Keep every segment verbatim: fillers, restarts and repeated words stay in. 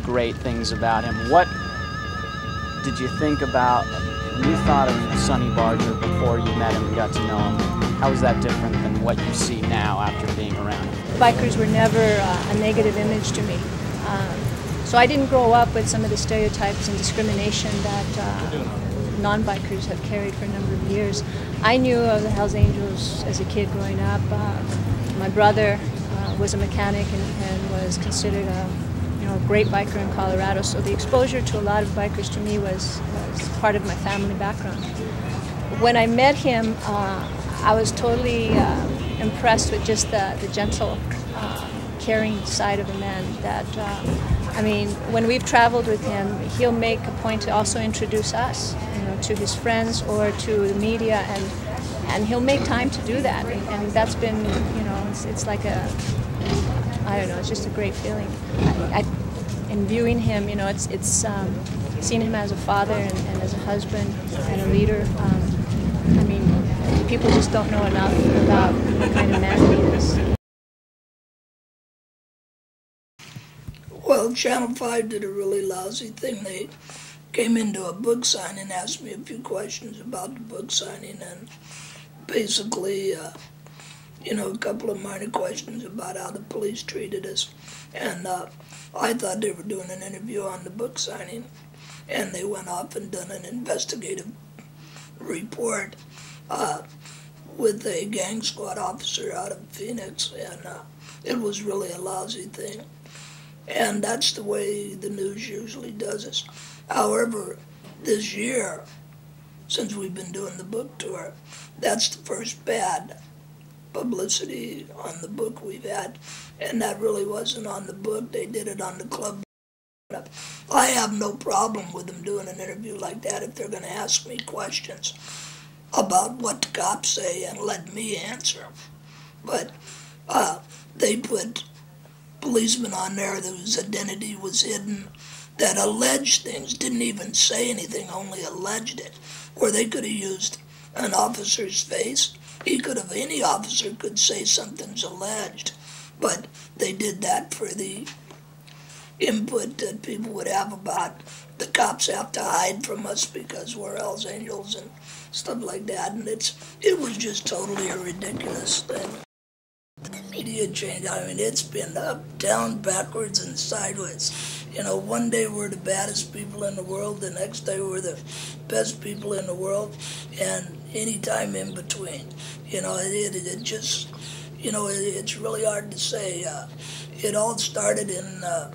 great things about him. What did you think about, when you thought of Sonny Barger before you met him and got to know him? How is that different than what you see now after being around him? Bikers were never uh, a negative image to me. Um, so I didn't grow up with some of the stereotypes and discrimination that uh, non-bikers have carried for a number of years. I knew of the Hells Angels as a kid growing up. Uh, my brother uh, was a mechanic and, and was considered a, you know, a great biker in Colorado, so the exposure to a lot of bikers to me was, was part of my family background. When I met him, uh, I was totally uh, impressed with just the, the gentle, uh, caring side of a man that, uh, I mean, when we've traveled with him, he'll make a point to also introduce us, you know, to his friends or to the media, and and he'll make time to do that. And, and that's been, you know, it's, it's like a, I don't know, it's just a great feeling. I, I, in viewing him, you know, it's it's um, seeing him as a father and, and as a husband and a leader. Um, I mean, people just don't know enough about the kind of man he is. Well, Channel five did a really lousy thing. They came into a book signing and asked me a few questions about the book signing, and basically, uh, you know, a couple of minor questions about how the police treated us. And uh, I thought they were doing an interview on the book signing, and they went off and done an investigative report uh, with a gang squad officer out of Phoenix, and uh, it was really a lousy thing. And that's the way the news usually does it. However, this year, since we've been doing the book tour, that's the first bad publicity on the book we've had. And that really wasn't on the book. They did it on the club. I have no problem with them doing an interview like that if they're going to ask me questions about what the cops say and let me answer them. But uh, they put policemen on there whose identity was hidden, that alleged things, didn't even say anything, only alleged it, where they could have used an officer's face. He could have, any officer could say something's alleged, but they did that for the input that people would have about the cops have to hide from us because we're Hells Angels and stuff like that, and it's it was just totally a ridiculous thing. The media change, I mean, it's been up, down, backwards, and sideways. You know, one day we're the baddest people in the world, the next day we're the best people in the world, and any time in between. You know, it, it, it just, you know, it, it's really hard to say. Uh, it all started in, uh,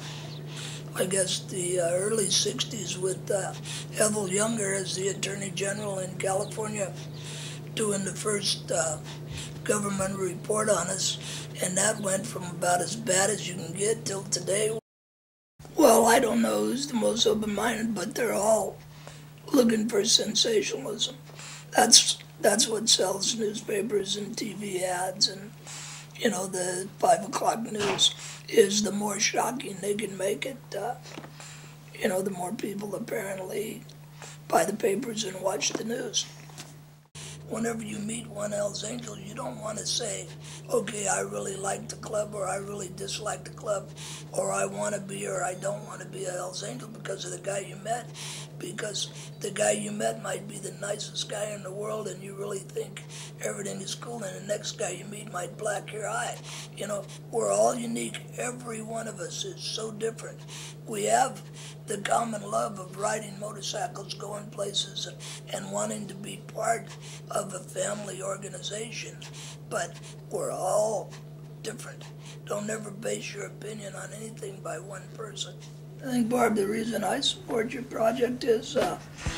I guess, the uh, early sixties with uh, Ethel Younger as the Attorney General in California doing the first uh, government report on us, and that went from about as bad as you can get till today. Well, I don't know who's the most open-minded, but they're all looking for sensationalism. That's that's what sells newspapers and T V ads, and, you know, the five o'clock news is the more shocking they can make it. Uh, you know, the more people apparently buy the papers and watch the news. Whenever you meet one Hells Angel, you don't want to say, okay, I really like the club, or I really dislike the club, or I want to be or I don't want to be a Hells Angel because of the guy you met. Because the guy you met might be the nicest guy in the world and you really think everything is cool, and the next guy you meet might black your eye. You know, we're all unique. Every one of us is so different. We have the common love of riding motorcycles, going places, and wanting to be part of a family organization, but we're all different. Don't ever base your opinion on anything by one person. I think, Barb, the reason I support your project is uh,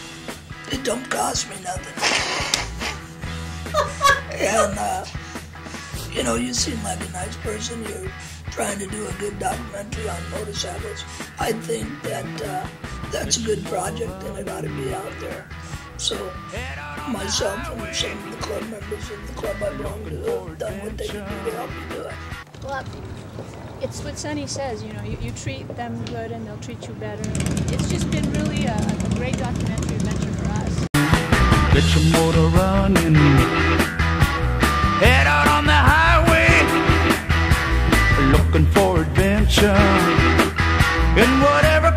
it don't cost me nothing. And, uh, you know, you seem like a nice person. You're trying to do a good documentary on motorcycles. I think that uh, that's a good project and it ought to be out there. So myself and some of the club members of the club I belong to have done what they can do to help me do it. Well, it's what Sonny says, you know, you, you treat them good and they'll treat you better. It's just been really a, a great documentary adventure for us. Get your motor running, head out on the highway, looking for adventure in whatever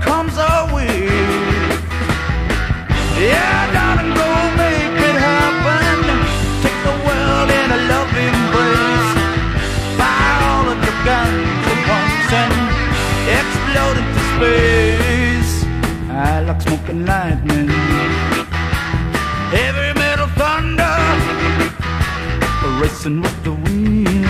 blaze, I like smoke and lightning. Heavy metal thunder, racing with the wind.